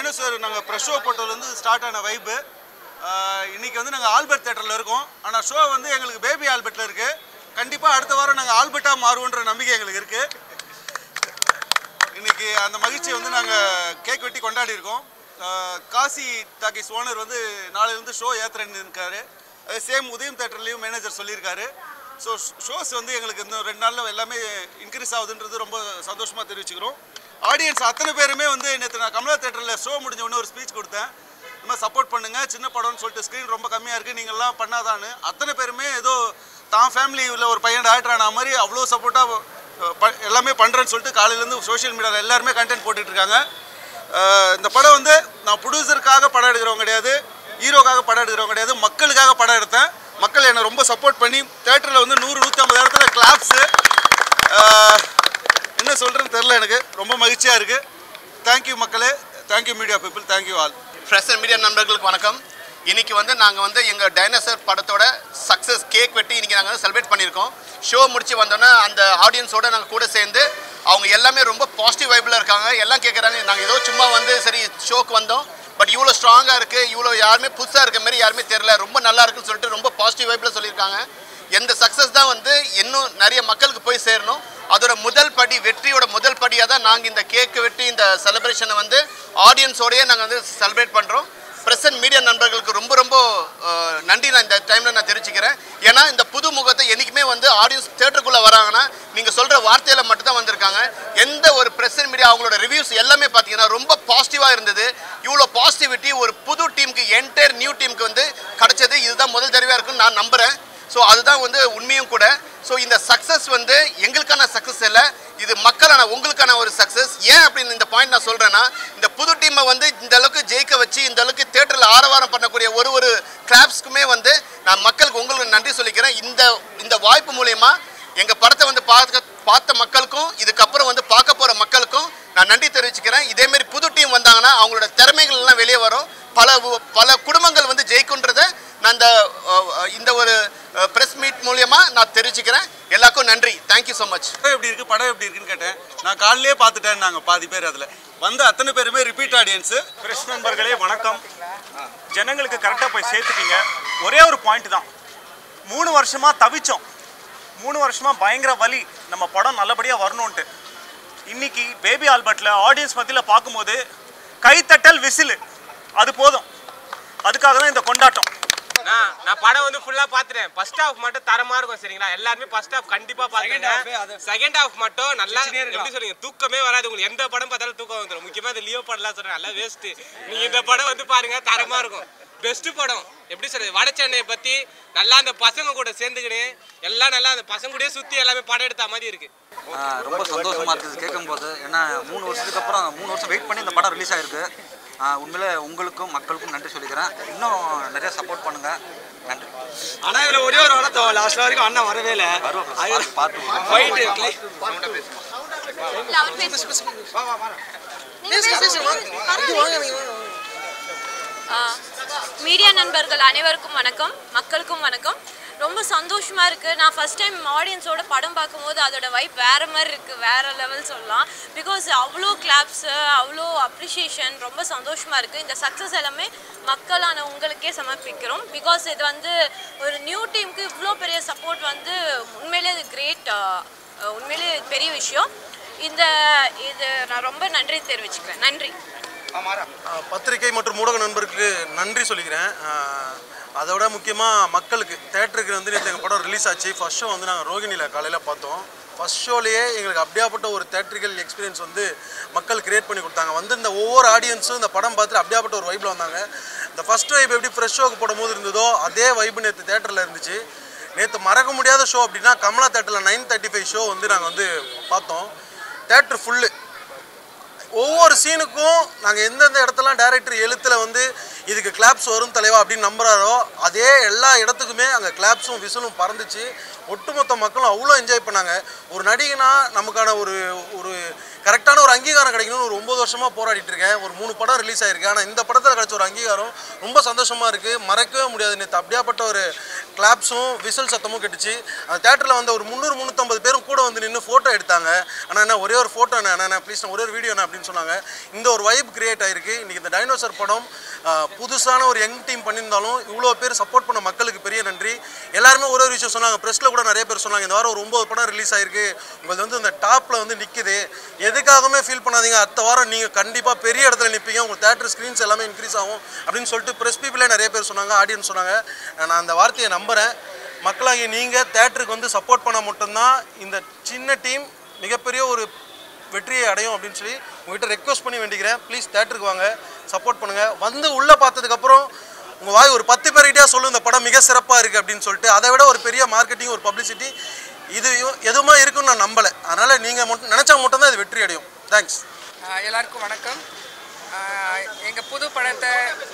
Dinosaur நாங்கள் brush show போட்டதுலேருந்து start ஆன வைப்பு. இன்றைக்கி வந்து நாங்கள் ஆல்பர்ட் தேட்டரில் இருக்கோம். ஆனால் ஷோ வந்து எங்களுக்கு பேபி ஆல்பர்ட்டில் இருக்குது. கண்டிப்பாக அடுத்த வாரம் நாங்கள் ஆல்பர்ட்டாக மாறுவோன்ற நம்பிக்கை எங்களுக்கு இருக்குது. இன்றைக்கி அந்த மகிழ்ச்சியை வந்து நாங்கள் கேக் வெட்டி கொண்டாடி இருக்கோம். காசி டாக்கிஸ் ஓனர் வந்து நாளையிலேருந்து ஷோ ஏற்றுறேன்னு இருக்காரு. சேம் உதயம் தேட்டர்லேயும் மேனேஜர் சொல்லியிருக்காரு. ஸோ ஷோஸ் வந்து எங்களுக்கு இன்னும் 2 நாளில் எல்லாமே இன்க்ரீஸ் ஆகுதுன்றது ரொம்ப சந்தோஷமாக தெரிவிச்சுக்கிறோம். ஆடியன்ஸ் அத்தனை பேருமே வந்து நேற்று நான் கமலா தேட்டரில் ஷோ முடிஞ்ச உடனே ஒரு ஸ்பீச் கொடுத்தேன். இந்த மாதிரி சப்போர்ட் பண்ணுங்கள், சின்ன படம்னு சொல்லிட்டு ஸ்க்ரீன் ரொம்ப கம்மியாக இருக்குது, நீங்கள்லாம் பண்ணாதான்னு. அத்தனை பேருமே ஏதோ தான் ஃபேமிலியில் ஒரு பையன் டாக்டர் ஆன மாதிரி அவ்வளோ சப்போர்ட்டாக எல்லாமே பண்ணுறேன்னு சொல்லிட்டு காலையிலேருந்து சோஷியல் மீடியாவில் எல்லாருமே கண்டென்ட் போட்டுட்ருக்காங்க. இந்த படம் வந்து நான் ப்ரொடியூசருக்காக படம் எடுக்கிறவங்க கிடையாது, ஹீரோக்காக படம் எடுக்கிறவங்க கிடையாது, மக்களுக்காக படம் எடுத்தேன். மக்கள் என்னை ரொம்ப சப்போர்ட் பண்ணி தேட்டரில் வந்து 100-150 இடத்துல கிளாப்ஸு. என்ன சொல்கிறேன்னு தெரில, எனக்கு ரொம்ப மகிழ்ச்சியாக இருக்குது. தேங்க்யூ மக்களே, thank you media people, thank you all. Fresh media நண்பர்களுக்கு வணக்கம். இன்றைக்கி வந்து நாங்கள் வந்து எங்கள் டைனோசர் படத்தோட சக்ஸஸ் கேக் வெட்டி இன்றைக்கி நாங்கள் வந்து செலிப்ரேட் பண்ணியிருக்கோம். ஷோ முடிச்சு வந்தோன்னே அந்த ஆடியன்ஸோடு நாங்கள் கூட சேர்ந்து அவங்க எல்லாமே ரொம்ப பாசிட்டிவ் வைப்பில் இருக்காங்க. எல்லாம் கேட்குறாங்க, நாங்கள் ஏதோ சும்மா வந்து சரி ஷோக்கு வந்தோம், பட் இவ்வளோ ஸ்ட்ராங்காக இருக்குது, இவ்வளோ யாருமே புதுசாக இருக்க மாதிரி யாருமே தெரில, ரொம்ப நல்லா இருக்குன்னு சொல்லிட்டு ரொம்ப பாசிட்டிவ் வைப்பில் சொல்லியிருக்காங்க. எந்த சக்ஸஸ் தான் வந்து இன்னும் நிறைய மக்களுக்கு போய் சேரணும். அதோட முதல் படி, வெற்றியோட முதல் படியாக தான் நாங்கள் இந்த கேக்கு வெட்டி இந்த செலிப்ரேஷனை வந்து ஆடியன்ஸோடையே நாங்கள் வந்து செலிப்ரேட் பண்ணுறோம். பிரசன்ட் மீடியா நண்பர்களுக்கு ரொம்ப ரொம்ப நன்றி நான் இந்த டைமில் நான் தெரிவிச்சுக்கிறேன். ஏன்னா இந்த புது முகத்தை என்றைக்குமே வந்து ஆடியன்ஸ் தேட்டருக்குள்ளே வராங்கன்னா நீங்கள் சொல்கிற வார்த்தையில் மட்டும்தான் வந்திருக்காங்க. எந்த ஒரு பிரசன்ட் மீடியா அவங்களோட ரிவ்யூஸ் எல்லாமே பார்த்தீங்கன்னா ரொம்ப பாசிட்டிவாக இருந்தது. இவ்வளோ பாசிட்டிவிட்டி ஒரு புது டீமுக்கு, என்டையர் நியூ டீமுக்கு வந்து கிடச்சது இதுதான் முதல் தடவையாக இருக்குன்னு நான் நம்புகிறேன். ஸோ அதுதான் வந்து உண்மையும் கூட. ஸோ இந்த சக்ஸஸ் வந்து எங்களுக்கான சக்ஸஸ் இல்லை, இது மக்களான உங்களுக்கான ஒரு சக்ஸஸ். ஏன் அப்படின்னு இந்த பாயிண்ட் நான் சொல்கிறேன்னா, இந்த புது டீமை வந்து இந்த அளவுக்கு ஜெயிக்க வச்சு இந்த அளவுக்கு தேட்டரில் ஆரவாரம் பண்ணக்கூடிய ஒரு கிளாப்ஸ்க்குமே வந்து நான் மக்களுக்கு உங்களுக்கு நன்றி சொல்லிக்கிறேன். இந்த வாய்ப்பு மூலயமா எங்கள் படத்தை வந்து பார்த்த மக்களுக்கும் இதுக்கப்புறம் வந்து பார்க்க போகிற மக்களுக்கும் நான் நன்றி தெரிவிச்சுக்கிறேன். இதேமாரி புது டீம் வந்தாங்கன்னா அவங்களோட திறமைகள் எல்லாம் வெளியே வரும், பல குடும்பங்கள் வந்து ஜெயிக்குன்றதை நான் இந்த ஒரு ப்ரெஸ் மீட் மூலியமாக நான் தெரிவிச்சுக்கிறேன். எல்லாருக்கும் நன்றி, தேங்க்யூ ஸோ மச். எப்படி இருக்குது படம் எப்படி இருக்குன்னு கேட்டேன். நான் காலையிலே பார்த்துட்டேன். நாங்கள் பாதி பேர் அதில் வந்து அத்தனை பேருமே ரிப்பீட் ஆடியன்ஸு. ப்ரெஸ் நண்பர்களே வணக்கம். ஜனங்களுக்கு கரெக்டாக போய் சேர்த்துட்டீங்க. ஒரே ஒரு பாயிண்ட் தான், 3 வருஷமாக தவிச்சோம், 3 வருஷமாக பயங்கர வலி, நம்ம படம் நல்லபடியாக வரணுன்ட்டு. இன்னைக்கு பேபி ஆல்பர்ட்டில் ஆடியன்ஸ் மத்தியில் பார்க்கும்போது கைத்தட்டல் விசிலு அது போதும். அதுக்காக தான் இந்த கொண்டாட்டம். நான் படம் வந்து ஃபுல்லாக பார்த்துட்டேன். ஃபர்ஸ்ட் ஹாஃப் மட்டும் தரமாக இருக்கும், சரிங்களா? எல்லாருமே ஃபர்ஸ்ட் ஹாஃப் கண்டிப்பாக பார்த்துங்க. செகண்ட் ஹாஃப் மட்டும் நல்லா, எப்படி சொல்றீங்க, தூக்கமே வராது உங்களுக்கு. எந்த படம் பார்த்தாலும் தூக்கம் வந்துடும். முக்கியமாக இந்த லியோ படம்லாம் சொல்கிறேன், நல்லா வேஸ்ட்டு. நீங்கள் இந்த படம் வந்து பாருங்க, தரமாக இருக்கும், பெஸ்ட்டு படம். எப்படி சொல்றது, வட சென்னையை பற்றி நல்லா அந்த பசங்க கூட சேர்ந்துக்கிட்டு எல்லாம் நல்லா அந்த பசங்க கூட சுற்றி எல்லாமே படம் எடுத்த மாதிரி இருக்குது. ரொம்ப சந்தோஷமாக இருக்குது கேட்கும்போது. ஏன்னா 3 வருஷத்துக்கு அப்புறம் 3 வருஷம் வெயிட் பண்ணி இந்த படம் ரிலீஸ் ஆகிருக்கு. உண்மையிலே உங்களுக்கும் மக்களுக்கும் நன்றி சொல்லிக்கிறேன். இன்னும் நிறைய சப்போர்ட் பண்ணுங்க. நன்றி. ஆனால் இதில் ஒரே ஒரு வாரத்தை லாஸ்ட் வரைக்கும் அண்ணன் வரவே இல்லை. மீடியா நண்பர்கள் அனைவருக்கும் வணக்கம், மக்களுக்கும் வணக்கம். ரொம்ப சந்தோஷமாக இருக்குது. நான் ஃபஸ்ட் டைம் ஆடியன்ஸோட படம் பார்க்கும்போது அதோட வைப் வேறு மாதிரி இருக்குது, வேறு லெவல் சொல்லலாம். பிகாஸ் அவ்வளோ கிளாப்ஸு, அவ்வளோ அப்ரிஷியேஷன், ரொம்ப சந்தோஷமாக இருக்குது. இந்த சக்ஸஸ் எல்லாமே மக்களான உங்களுக்கே சமர்ப்பிக்கிறோம். பிகாஸ் இது வந்து ஒரு நியூ டீமுக்கு இவ்வளோ பெரிய சப்போர்ட் வந்து உண்மையிலே இது கிரேட், உண்மையிலே பெரிய விஷயம். இது நான் ரொம்ப நன்றி தெரிவிச்சுக்கிறேன். நன்றி. பத்திரிகை மற்றும் ஊடக நண்பருக்கு நன்றி சொல்லிக்கிறேன். அதோட முக்கியமாக மக்களுக்கு தேட்டருக்கு வந்து நேற்று எங்கள் படம் ரிலீஸ் ஆச்சு. ஃபர்ஸ்ட் ஷோ வந்து நாங்கள் ரோகிணியில் காலையில் பார்த்தோம். ஃபர்ஸ்ட் ஷோலேயே எங்களுக்கு அப்படியாப்பட்ட ஒரு தேட்ரிக்கல் எக்ஸ்பீரியன்ஸ் வந்து மக்கள் கிரியேட் பண்ணி கொடுத்தாங்க. வந்து இந்த ஒவ்வொரு ஆடியன்ஸும் இந்த படம் பார்த்துட்டு அப்படியாப்பட்ட ஒரு வைப்பில் வந்தாங்க. இந்த ஃபர்ஸ்ட் வைப் எப்படி ஃப்ரெஷ் ஷோக்கு போடும்போது இருந்ததோ அதே வைப்பு நேற்று தேட்டரில் இருந்துச்சு. நேற்று மறக்க முடியாத ஷோ அப்படின்னா கமலா தேட்டரில் 9:35 ஷோ வந்து நாங்கள் வந்து பார்த்தோம். Theatre full. ஒவ்வொரு சீனுக்கும் நாங்கள் எந்தெந்த இடத்துலாம் டைரக்டர் எழுத்தில் வந்து இதுக்கு கிளாப்ஸ் வரும் தலைவா அப்படின்னு நம்புகிறாரோ அதே எல்லா இடத்துக்குமே அங்கே கிளாப்ஸும் விசிலும் பறந்துச்சு. ஒட்டுமொத்த மக்களும் அவ்வளோ என்ஜாய் பண்ணாங்க. ஒரு நடிகனா நமக்கான ஒரு கரெக்டான ஒரு அங்கீகாரம் கிடைக்கணும்னு ஒரு 9 வருஷமாக போராடிட்டு இருக்கேன். ஒரு 3 படம் ரிலீஸ் ஆகிருக்கு. ஆனால் இந்த படத்தில் கிடைச்ச ஒரு அங்கீகாரம் ரொம்ப சந்தோஷமாக இருக்குது, மறக்கவே முடியாது. நேற்று அப்படியாப்பட்ட ஒரு கிளாப்ஸும் விசில் சத்தமும் கெட்டுச்சு. அந்த தேட்டரில் வந்து ஒரு 300-350 பேரும் கூட வந்து நின்று ஃபோட்டோ எடுத்தாங்க. ஆனால் என்ன ஒரே ஒரு ஃபோட்டோ என்ன ப்ளீஸ் ஒரே ஒரு வீடியோ அப்படின்னு சொன்னாங்க. இந்த ஒரு வைப் கிரியேட் ஆகிருக்கு. இன்றைக்கி இந்த டைனோசர் படம் புதுசான ஒரு யங் டீம் பண்ணியிருந்தாலும் இவ்வளோ பேர் சப்போர்ட் பண்ண மக்களுக்கு பெரிய நன்றி. எல்லாருமே ஒரு விஷயம் சொன்னாங்க. ப்ரெஸ்ஸில் கூட நிறைய பேர் சொன்னாங்க, இந்த வாரம் ஒரு 9 படம் ரிலீஸ் ஆகிருக்கு, உங்களுக்கு வந்து இந்த டாப்பில் வந்து நிற்குது, எதுக்காகவுமே ஃபீல் பண்ணாதீங்க, அடுத்த வாரம் நீங்கள் கண்டிப்பாக பெரிய இடத்துல நிற்பீங்க, உங்கள் தேட்டர் ஸ்க்ரீன்ஸ் எல்லாமே இன்க்ரீஸ் ஆகும் அப்படின்னு சொல்லிட்டு ப்ரெஸ் பீப்புளே நிறைய பேர் சொன்னாங்க, ஆடியன்ஸ் சொன்னாங்க. நான் அந்த வார்த்தையை நம்புகிறேன். மக்களாகி நீங்கள் தேட்டருக்கு வந்து சப்போர்ட் பண்ண மட்டும்தான் இந்த சின்ன டீம் மிகப்பெரிய ஒரு வெற்றியை அடையும் அப்படின்னு சொல்லி உங்கள்கிட்ட ரெக்வஸ்ட் பண்ணி வேண்டிக்கிறேன். ப்ளீஸ் தேட்டருக்கு வாங்க, சப்போர்ட் பண்ணுங்கள். வந்து உள்ளே பார்த்ததுக்கப்புறம் உங்கள் வாய் ஒரு 10 பேர்கிட்டே சொல்லும் இந்த படம் மிக சிறப்பாக இருக்குது அப்படின்னு சொல்லிட்டு. அதை விட ஒரு பெரிய மார்க்கெட்டிங், ஒரு பப்ளிசிட்டி இது எதுவுமே இருக்குன்னு நான் நம்பலை. அதனால் நீங்கள் மட்டும் நினச்சா மட்டும்தான் இது வெற்றி அடையும். தேங்க்ஸ். எல்லாருக்கும் வணக்கம். எங்கள் புது படத்தை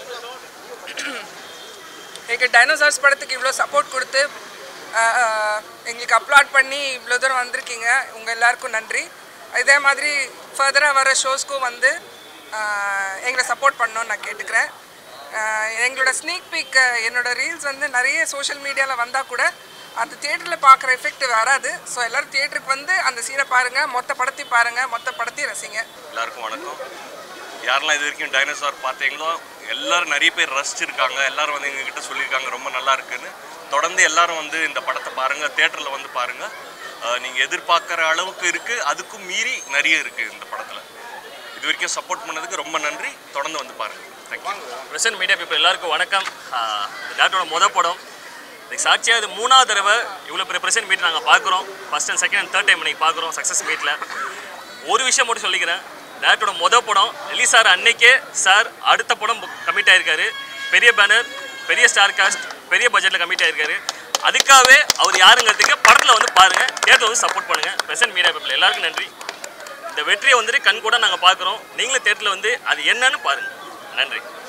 எங்கள் டைனோசார்ஸ் படத்துக்கு இவ்வளோ சப்போர்ட் கொடுத்து எங்களுக்கு அப்லோட் பண்ணி இவ்வளோ தூரம் வந்திருக்கீங்க. உங்கள் எல்லாருக்கும் நன்றி. இதே மாதிரி ஃபர்தராக வர ஷோஸ்க்கும் வந்து எங்களை சப்போர்ட் பண்ணணும்னு நான் கேட்டுக்கிறேன். எங்களோட ஸ்னீக் பீக் என்னோட ரீல்ஸ் வந்து நிறைய சோஷியல் மீடியாவில் வந்தால் கூட அந்த தியேட்டரில் பார்க்குற எஃபெக்ட் வராது. ஸோ எல்லோரும் தியேட்டருக்கு வந்து அந்த சீனை பாருங்கள், மொத்த படத்தையும் பாருங்கள், மொத்த படத்தையும் ரசிங்க. எல்லாருக்கும் வணக்கம். யாரெல்லாம் இது வரைக்கும் டைனோசார் பார்த்தீங்களோ எல்லோரும் நிறைய பேர் ரசிச்சிருக்காங்க. எல்லோரும் வந்து எங்ககிட்ட சொல்லியிருக்காங்க ரொம்ப நல்லா இருக்குன்னு. தொடர்ந்து எல்லோரும் வந்து இந்த படத்தை பாருங்கள், தியேட்டரில் வந்து பாருங்கள். நீங்கள் எதிர்பார்க்குற அளவுக்கு இருக்குது, அதுக்கும் மீறி நிறைய இருக்குது இந்த படத்தில். இது வரைக்கும் சப்போர்ட் பண்ணதுக்கு ரொம்ப நன்றி. தொடர்ந்து வந்து பாருங்கள். தேங்க்யூ. பிரசன்ட் மீடியா பீப்புள் எல்லாருக்கும் வணக்கம். டேரக்டரோட மொதல் படம் இதுக்கு சாட்சியாக இது 3ஆவது தடவை இவ்வளோ பெரிய பிரசன்ட் மீட் நாங்கள் பார்க்குறோம். First and second and third time இன்றைக்கி பார்க்குறோம் சக்ஸஸ் மீட்டில். ஒரு விஷயம் மட்டும் சொல்லிக்கிறேன், டேரக்டரோட மொதல் படம் ரிலீஸ் ஆகிற அன்னைக்கே சார் அடுத்த படம் கமிட் ஆகிருக்காரு. பெரிய பேனர், பெரிய ஸ்டார் காஸ்ட், பெரிய பட்ஜெட்டில் கமிட் ஆகிருக்காரு. அதுக்காகவே அவர் யாருங்கிறதுக்கு படத்தில் வந்து பாருங்கள், தேட்டரில் வந்து சப்போர்ட் பண்ணுங்கள். பிரசன்ட் மீடியா பீப்புள் எல்லாருக்கும் நன்றி. இந்த வெற்றியை வந்துட்டு கண் கூட நாங்கள் பார்க்குறோம். நீங்களும் தேட்டரில் வந்து அது என்னன்னு பாருங்கள். நன்றி.